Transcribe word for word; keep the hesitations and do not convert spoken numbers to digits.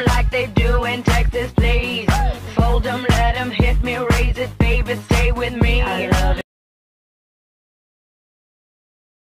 like they do in Texas, please. Fold 'em, let 'em hit me, raise it, baby, stay with me. I love it.